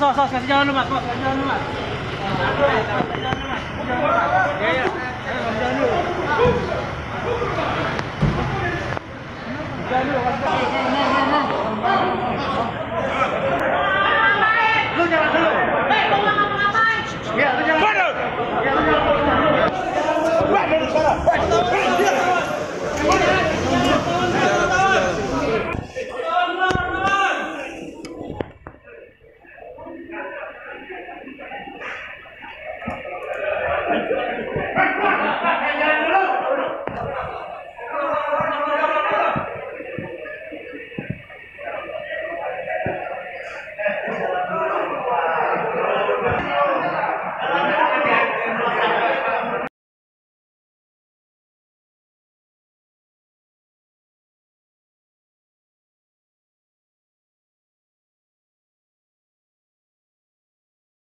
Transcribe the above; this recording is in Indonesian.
Sos, kasih jalan dulu, Mas. Mas, kasih jalan dulu, Mas. Kasih jalan dulu, Mas. Ya, ya. Ayo, kasih jalan dulu. Jalan dulu, kasih jalan.